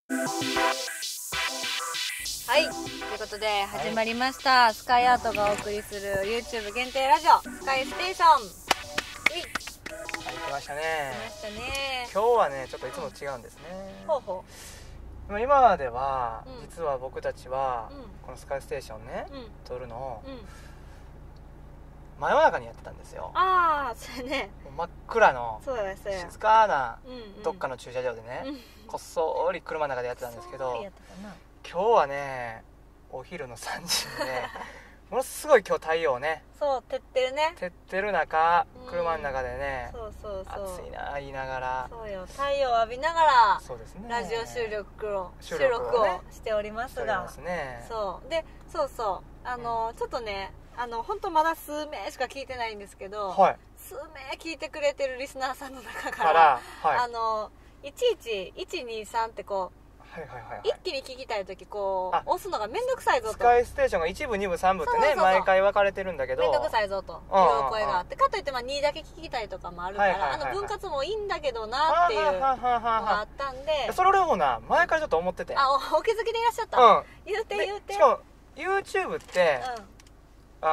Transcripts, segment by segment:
はい、ということで始まりました、スカイアートがお送りする YouTube 限定ラジオスカイステーション。 はい、来ましたね。 来ましたね。 今日はね、ちょっといつも違うんですね。 ほうほでも今までは、 うん実は僕たちは、 うんこのスカイステーションね、 う。うん撮るのをうん。 真夜中にやってたんですよ。 ああ、それね。 もう真っ暗のそうやそうや。 静かなうんうん。 どっかの駐車場でね、 うん。 こっそり車の中でやってたんですけど、 そうやったかな。 今日はね、お昼の3時にねものすごい今日太陽ねそう照ってるね。 照ってる中、 うん車の中でね、 そうそうそう。 暑いな言いながら、 そうよ。太陽を浴びながらそうですね、 ラジオ収録をねしておりますが。 しておりますね。 そうで、そうそう、ちょっとね、本当まだ数名しか聞いてないんですけど、 はい数名聞いてくれてるリスナーさんの中か、 からら、はい、 11123ってこうはいはいはいはい、 一気に聞きたい時こうあ押すのがめんどくさいぞと、 スカイステーションが1部2部3部ってね、 そうそうそう毎回分かれてるんだけど、 めんどくさいぞという声があって、かといってまあ2だけ聞きたいとかもあるから、 はいはいはいはい分割もいいんだけどなっていうのがあったんで、 それをな前からちょっと思ってて、 お気づきでいらっしゃった、 うん、 言うてで言うて、 しかも YouTube って、 うん、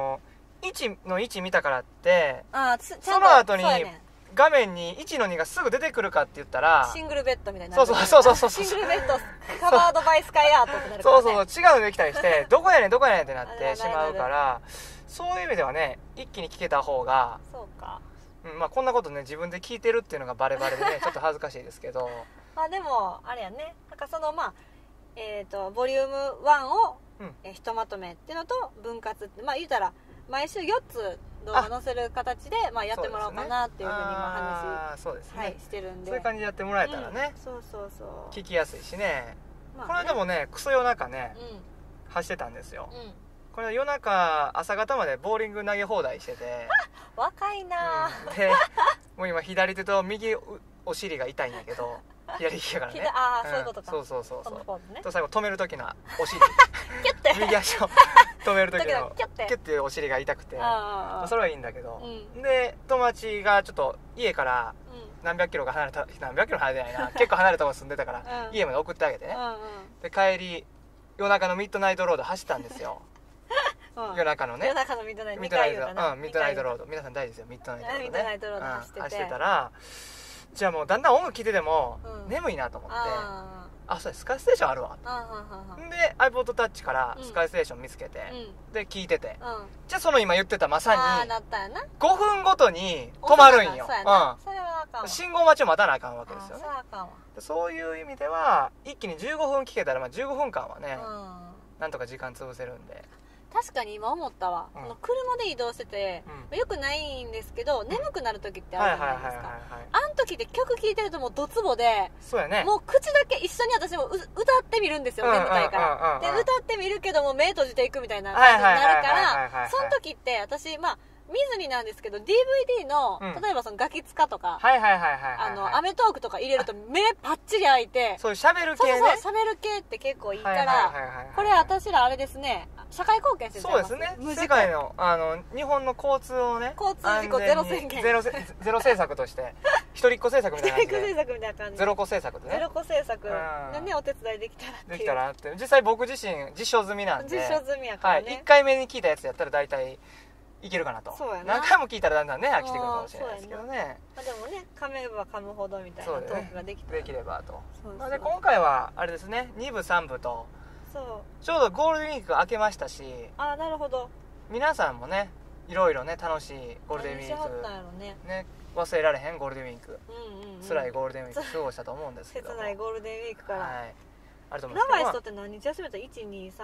1の1見たからってちゃんとその後にそうやねん、 画面に1の2がすぐ出てくるかって言ったら、 シングルベッドみたいになる、 そうそうそうそうそう、 シングルベッドカバードバイスカイアートってなるからね。 そうそうそう、違うのできたりしてどこやねんどこやねんってなっあるあてしるあるまうから、そういう意味ではね、一気に聞けた方が、 そうか。 まあ、こんなことね自分で聞いてるっていうのがバレバレでねちょっと恥ずかしいですけど、 まあでもあれやね、なんかそのまあボリューム1を、ひとまとめっていうのと分割って、まあ言うたら毎週4つ動画載せる形でまあやってもらおうかなっていうふうに今話、 そうですね、 はい、してるんで、 そういう感じでやってもらえたらね、 そうそうそう、 聞きやすいしね、 まあね、 これでもねクソ夜中ね、 う走ってたんですよ、 んこれ夜中朝方までボーリング投げ放題してて若いなでもう今左手と右お尻が痛いんやけど、左利きやからね、 そういうことか、 そうそうそうこそうのポーズね、 と最後止める時のお尻キュッて右足を止める時のキュッてキュッてお尻が痛くて、それはいいんだけど、 うで友達がちょっと家から何百キロか離れた、何百キロ離れてないな結構離れたとこ住んでたから、家まで送ってあげてね、で帰り夜中のミッドナイトロード走ったんですよ夜中のね、 夜中のミッドナイト、 ミッドナイトロード、皆さん大事ですよ、ミッドナイトロードね、 ミッドナイトロード走ってて、 走ってたら、じゃあもうだんだん音楽聴いてても眠いなと思って、そうやスカイステーションあるわ、で iPod Touch からスカイステーション見つけて、で聴いてて、じゃあその今言ってたまさに5分ごとに止まるんよ、信号待ちを待たなあかんわけですよね。そういう意味では一気に15分聴けたら、まあ15分間はね、なんとか時間潰せるんで。 確かに今思ったわ、車で移動してて、よくないんですけど眠くなる時ってあるじゃないですか。あの時って曲聴いてるともうドツボで、 そうやね、 もう口だけ一緒に私も歌ってみるんですよ、眠たいから。で歌ってみるけども目閉じていくみたいな感じになるから、その時って私まあ見ずになんですけど DVD の、例えばそのガキ使とかアメトーークとか入れると目パッチリ開いて、 そういうしゃべる系ね、 そう喋る系って結構いいから、これ私らあれですね、社会貢献してる。 そうですね、世界の日本の交通をね、 交通事故ゼロ宣言、 ゼロ政策として一人っ子政策みたいな感じで、ゼロ子政策でね、 ゼロ子政策がね、お手伝いできたらって、 実際僕自身実証済みなんで、 実証済みやからね、 1回目に聞いたやつやったら大体いけるかなと。何回も聞いたらだんだんね飽きてくるかもしれないですけどね。 でもね、噛めば噛むほどみたいなトークができればと。で今回はあれですね、2部3部とちょうどゴールデンウィークが明けましたし、 なるほど、 皆さんもねいろいろね楽しいゴールデンウィークね、忘れられへんゴールデンウィーク、辛いゴールデンウィーク過ごしたと思うんですけど、 切ないゴールデンウィークから、 あると思うんですけど、 長い人って何日休めたら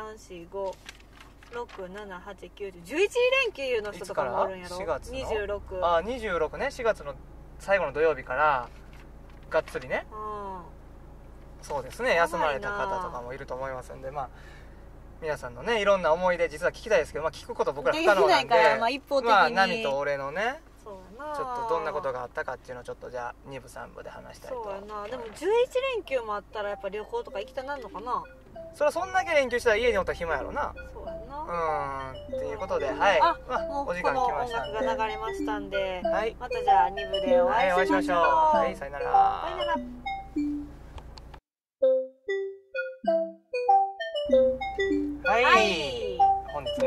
1,2,3,4,56,7,8,9,10 11連休の人とかもおるんやろ。 4月の 26、 26ね、4月の最後の土曜日からがっつりね、そうですね、休まれた方とかもいると思いますんで、まあ皆さんのねいろんな思い出実は聞きたいですけど、まあ聞くこと僕ら不可能なんで、まあ波と俺のねちょっとどんなことがあったかっていうのをちょっとじゃあ2部3部で話したいと思います。 そうやな、でも11連休もあったらやっぱ旅行とか行きたなるのかな。 それはそんだけ連休したら家におったら暇やろな。 そうやな。 っていうことで、はい、 もうお時間来ましたんで、 この音楽が流れましたんで、 またじゃあ2部でお会いしましょう。 はい、さよなら。 さよなら。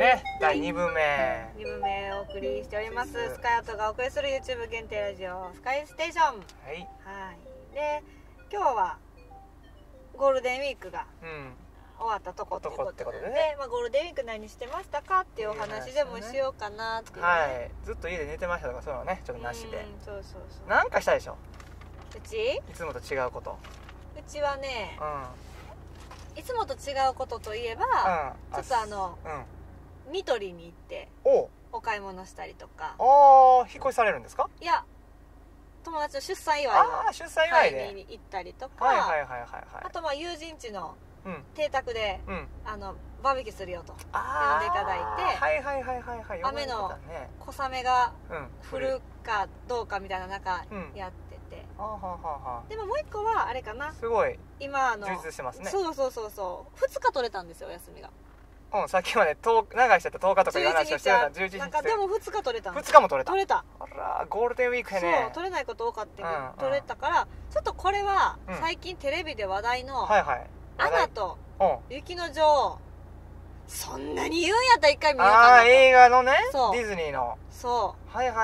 ね、第2部目お送りしております。スカイアートがお送りする YouTube 限定ラジオスカイステーション。はい、で今日はゴールデンウィークが終わったとこってことで、ゴールデンウィーク何してましたかっていうお話でもしようかなっていう、 はい、ずっと家で寝てましたとかそういうのねちょっとなしで、なんかしたでしょうち。 いつもと違うこと。 うちはね、いつもと違うことといえば、ちょっとニトリに行ってお買い物したりとか。 引っ越しされるんですか？ いや、友達の出産祝いを買いに行ったりとか、あと友人家の邸宅でバーベキューするよと呼んでいただいて、雨の小雨が降るかどうかみたいな中やってて、でももう一個はあれかな、 すごい今充実してますね。 そう2日取れたんですよ、休みが。 さっきまで長いしてた10日とかいう話をしてた11日なんかでも2日取れた。 2日も取れた。 あらゴールデンウィークやね。 そう取れないこと多かったけど取れたから、ちょっとこれは最近テレビで話題のアナと雪の女王、そんなに言うんやったら一回見ようかなと。 映画のね、ディズニーの。 そうはい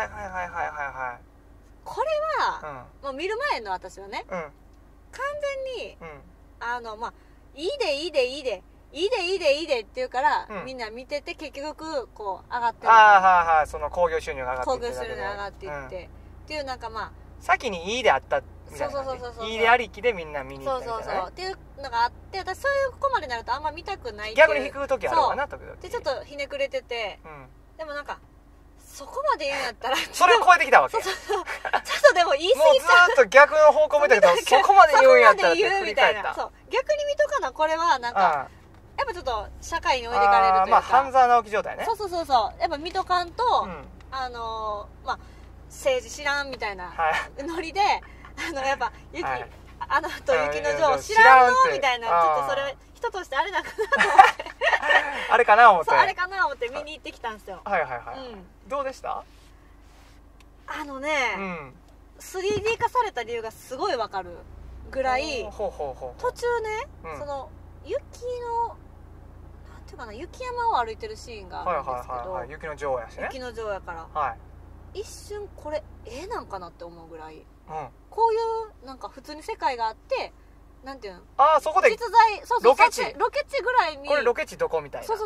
これはもう見る前の私はね、完全にいいでって言うから、みんな見てて結局こう上がってる。 その興行収入が上がっていって、 っていうなんか先にいいであったみたいな、いいでありきでみんな見に行ったみたいなっていうのがあって、私そういうこまでになるとあんま見たくないっていう。 逆に引く時あるわな時々 でちょっとひねくれてて、でもなんかそこまで言うんやったらそれを超えてきたわけ。 ちょっとでも言い過ぎちゃう。 もうずっと逆の方向見たけどそこまで言うんやったらって振り返った。 逆に見とかな、これはなんかやっぱちょっと社会に置いてかれるというか、 半沢直樹状態ね。 やっぱ見とかんと、政治知らんみたいなノリで、やっぱアナと雪の女王知らんのみたいな、ちょっとそれ人としてあれだかなと思ってあれかな思って見に行ってきたんですよ。 どうでした？ 3D 化された理由がすごいわかるぐらい、途中ね、その雪のなんていうかな、雪山を歩いてるシーンがあるんですけど、 雪の女王やしね。 雪の女王やから、一瞬これなんかなって思うぐらい、こういうなんか普通に世界があって、なんていうの、 そこで実在、ロケ地ぐらいに、 これロケ地どこみたいな、 世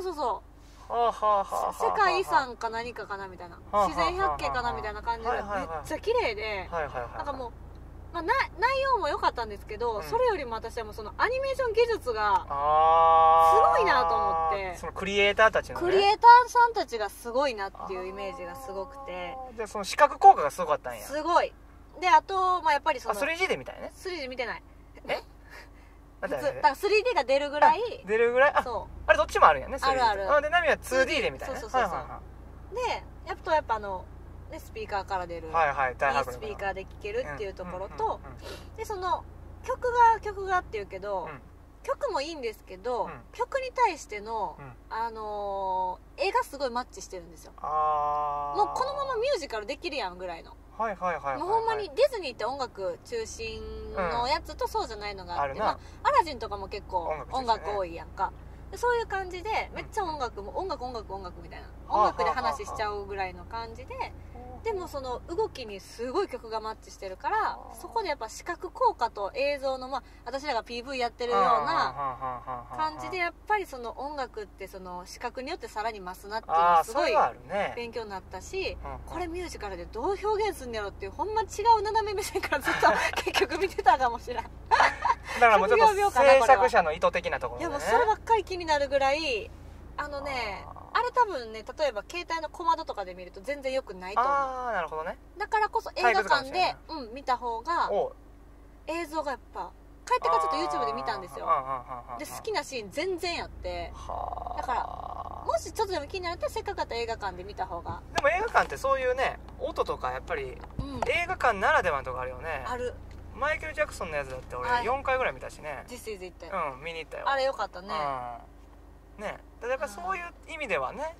界遺産か何かかなみたいな、自然百景かなみたいな感じでめっちゃ綺麗で、なんかもう内容も良かったんですけど、それよりも私はもうそのアニメーション技術がすごいなと思って、 そのクリエイターたちのね、 クリエイターさんたちがすごいなっていうイメージがすごくて、 でその視覚効果がすごかったんや。 すごい。であとやっぱりその 3D で見たいね。 3D 見てない。 だから 3D が出るぐらい、 あれどっちもあるんやね。 あるある。 でナミは 2D で見たいね。 でやっぱスピーカーから出るいいスピーカーで聴けるっていうところと、でその曲がっていうけど、曲もいいんですけど、曲に対しての絵がすごいマッチしてるんですよ。もうこのままミュージカルできるやんぐらいの。もうほんまにディズニーって音楽中心のやつとそうじゃないのがあって、アラジンとかも結構音楽多いやんか。そういう感じでめっちゃ音楽みたいな、音楽で話しちゃうぐらいの感じで、でもその動きにすごい曲がマッチしてるから、そこでやっぱ視覚効果と映像の私らが PV やってるような感じで、やっぱりその音楽ってその視覚によってさらに増すなっていうのすごい勉強になったし、これミュージカルでどう表現するんやろっていう、ほんま違う斜め目線からずっと結局見てたかもしれん。だからもうちょっと制作者の意図的なところでね。 いやもうそればっかり気になるぐらい、あれ多分ね、例えば携帯の小窓とかで見ると全然良くないと思う。 なるほどね。 だからこそ映画館で見た方が、映像がやっぱ帰ってからちょっと YouTube で見たんですよ。で好きなシーン全然やって、だからもしちょっとでも気になるとせっかくだったら映画館で見た方が。 でも映画館ってそういうね、音とかやっぱり映画館ならではのとこあるよね。 ある。 マイケル・ジャクソンのやつだって俺4回ぐらい見たしね。 実際行ったよ。見に行ったよ。 あれよかったね。 ね、だからやっぱそういう意味ではね、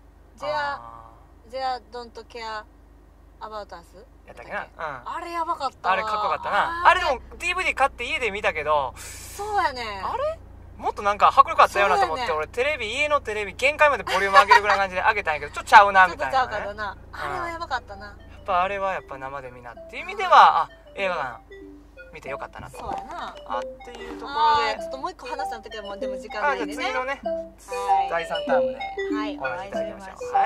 There Don't Care About Us やったっけな、 あれやばかったわ。 あれかっこよかったな。あれでも DVD 買って家で見たけど、 そうやね、 あれもっとなんか迫力あったようなと思って、俺家のテレビ限界までボリューム上げるぐらいの感じで上げたんやけどちょっとちゃうなみたいな、ね、 ちょっとちゃうかったな、あれはやばかったな。やっぱあれはやっぱ生で見なっていう意味では、映画館見てよかったなと。 そうやなっていうところで、 ちょっともう一個話したんだけども、でも時間でね、 次のね、第3タームでお話しいただきましょう。はい、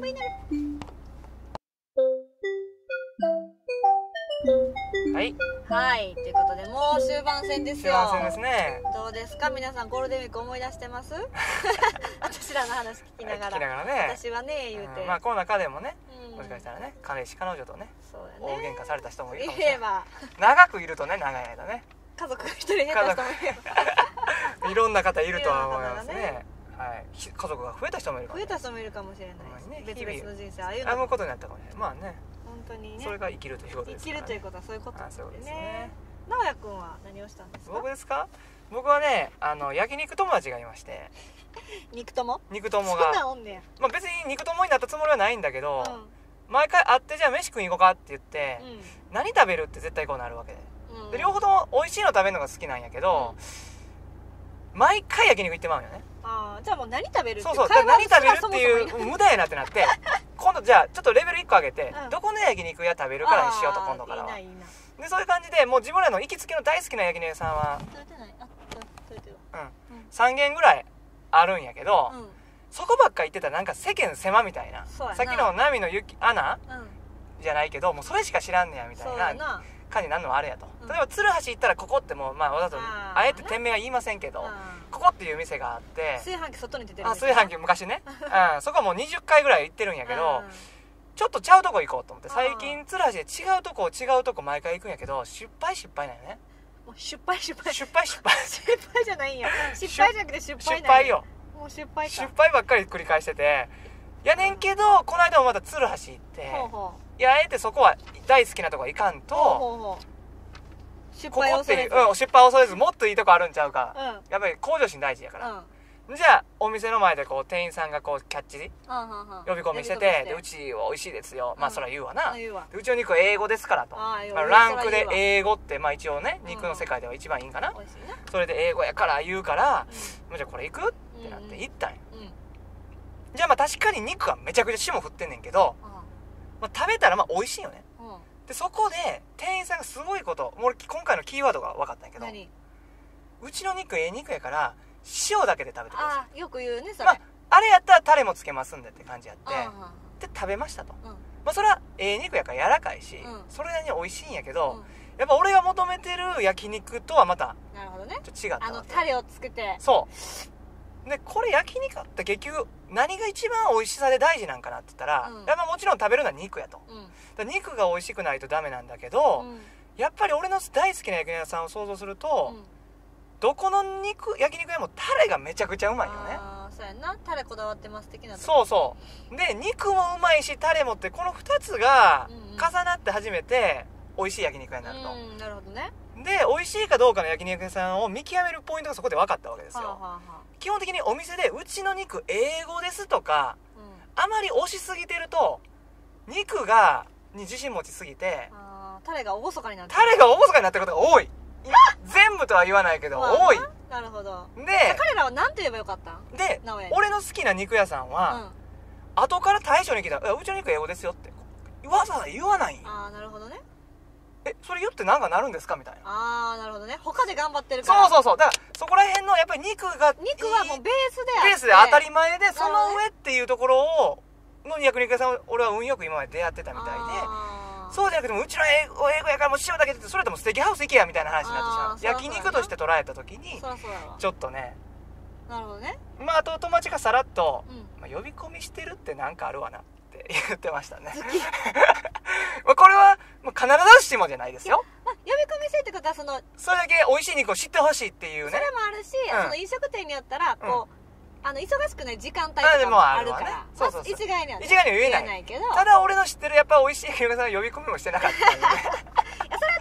はい、ということでもう終盤戦ですよ。 終盤戦ですね。 どうですか皆さん、ゴールデンウィーク思い出してます私らの話聞きながらね、 私はね言うて、 この中でもね、もしかしたらね、彼氏彼女とね大喧嘩された人もいるかもしれない。長くいるとね、長い間ね家族が一人減った人もいるいろんな方いるとは思いますね。家族が増えた人もいるかもしれない。 増えた人もいるかもしれないし、別々の人生歩むことになったかもしれない。まあね、 本当にね、 それが生きるということですからね。 生きるということはそういうことですね。直哉くんは何をしたんですか？ 僕ですか？僕はね、焼肉友達がいまして、 肉友がそんなおんねや。別に肉友になったつもりはないんだけど、毎回会ってじゃあ飯食いに行こうかって言って、何食べるって絶対こうなるわけで、両方とも美味しいの食べるのが好きなんやけど、毎回焼肉行ってまうよね。 じゃあもう何食べるってそう何食べるっていう無駄やなってなって、今度じゃあちょっとレベル1個上げて、どこの焼肉屋食べるからにしようと、今度からは。でそういう感じで、もう自分らの行きつけの大好きな焼肉屋さんは3軒ぐらいあるんやけど、そこばっか行ってたらなんか世間狭みたいな、さっきの波の穴じゃないけど、もうそれしか知らんねやみたいな感じになるのはあれやと。例えば鶴橋行ったらここってもうわざとあえて店名は言いませんけど、ここっていう店があって、 炊飯器外に出てる。 炊飯器昔ね、そこはもう20回ぐらい行ってるんやけど、ちょっとちゃうとこ行こうと思って、最近鶴橋で違うとこ毎回行くんやけど、失敗なんよね。 もう失敗じゃないんや。失敗じゃなくて失敗よ。もう失敗ばっかり繰り返してて、やねんけど、この間もまた鶴橋行って、あえてそこは大好きなとこ行かんと、 失敗を恐れず、 失敗を恐れずもっといいとこあるんちゃうか、やっぱり向上心大事やから、じゃあお店の前でこう店員さんがこうキャッチ呼び込みしてて、うちは美味しいですよ、それは言うわな、うちの肉は英語ですからと、ランクで英語って一応ね、肉の世界では一番いいんかな、それで英語やから言うから、じゃあこれ行くってなって行ったんや。じゃあ確かに肉はめちゃくちゃ霜降ってんねんけど、食べたら美味しいよね。でそこで店員さんがすごいこと、俺今回のキーワードが分かったんやけど、うちの肉肉やから塩だけで食べてください。 よく言うねそれ。 あれやったらタレもつけますんでって感じやって、で食べましたと。それは肉やから柔らかいし、それなりに美味しいんやけど、やっぱ俺が求めてる焼肉とはまたちょっと違った。 タレをつけて、 そうで、これ焼肉って結局何が一番美味しさで大事なんかなって言ったら、やっぱもちろん食べるのは肉やと、肉が美味しくないとダメなんだけど、やっぱり俺の大好きな焼肉屋さんを想像すると、どこの焼肉屋もタレがめちゃくちゃうまいよね。 そうやな、タレこだわってます的な。 そうで、肉もうまいしタレもって、この2つが重なって初めて美味しい焼肉屋になると。 なるほどね。 で美味しいかどうかの焼肉屋さんを見極めるポイントがそこで分かったわけですよ。基本的にお店でうちの肉英語ですとか、あまり押しすぎてると肉に自信持ちすぎてタレが厳かになってることが多い。全部とは言わないけど多い。 なるほど。 で彼らは何て言えばよかったんで、俺の好きな肉屋さんは、後から大将に聞いたら「うちの肉英語ですよ」ってわざわざ言わないんよ。 なるほどね。 それ言ってなんかなるんですかみたいな。 なるほどね。他で頑張ってるから。 そうだからそこら辺のやっぱり肉はもうベースで当たり前で、その上っていうところの焼肉屋さんを俺は運よく今まで出会ってたみたいで、そうじゃなくてもうちの英語やからもう塩だけで、それともステーキハウス行けやみたいな話になってしまう。焼肉として捉えた時にちょっとね。 なるほどね。 あと友達がさらっと呼び込みしてるってなんかあるわなって言ってましたね。これは必ずしもじゃないですよ。 呼び込みしてってことはそれだけ美味しい肉を知ってほしいっていうね。 それもあるし、飲食店によったらこう忙しくない時間帯とかもあるから、一概には言えないけど、 ただ俺の知ってるやっぱ美味しい焼肉屋さんは呼び込みもしてなかったんで、 それは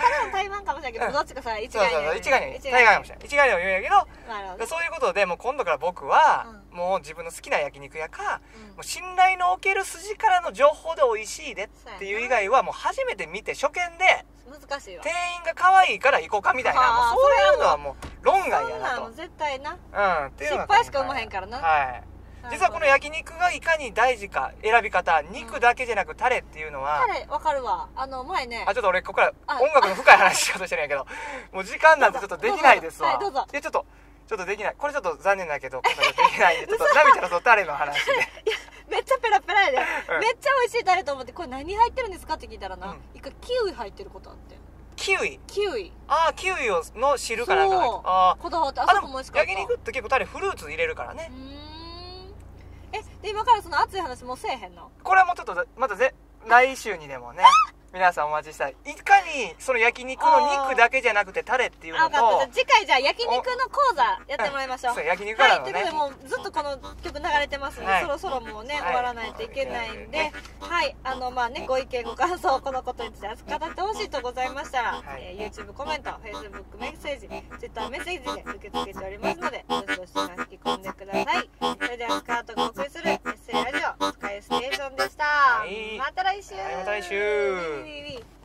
ただの台湾かもしれないけど、どっちかさ一概に一概に台湾かもしれない、一概には言うんやけど、そういうことでもう今度から僕はもう自分の好きな焼肉屋か、もう信頼のおける筋からの情報で美味しいでっていう以外はもう初めて見て初見で難しいわ、 店員が可愛いから行こうかみたいな、もうそういうのはもう論外やなと。 絶対な、 っていうのが失敗しか生まへんからな。 はい。実はこの焼肉がいかに大事か、選び方、肉だけじゃなくタレっていうのは、 タレわかるわ。前ね、 ちょっと俺ここから音楽の深い話しようとしてるんやけど、もう時間なんてちょっとできないですわ。 はい、どうぞ。 いやちょっとできない。これちょっと残念だけど、できないんで、ちょっとナミちゃんのそのタレの話で。 いやめっちゃペラペラやで、めっちゃ美味しいタレと思って、これ何入ってるんですかって聞いたらな、一回キウイ入ってることあって。 キウイ？ キウイ。 キウイの汁かなんか。 こだわって、あそこも美味しかった。 焼肉って結構タレフルーツ入れるからね。 で今からその熱い話もうせえへんの？ これはもうちょっとまた来週にでもね皆さんお待ちしたい。いかにその焼肉の肉だけじゃなくてタレっていうのと、 次回じゃあ焼肉の講座やってもらいましょう。 そう焼肉からのね、 はい、ということでもうずっとこの曲流れてますので、そろそろもうね終わらないといけないんで、はいご意見ご感想このことについて熱く語ってほしいとございましたら、YouTube コメント、Facebook メッセージ、Twitter メッセージで受け付けておりますので、どしどし書き込んでください。それではスカートがお送りするエッセイラジオスカイステーションでした。また来週。 また来週。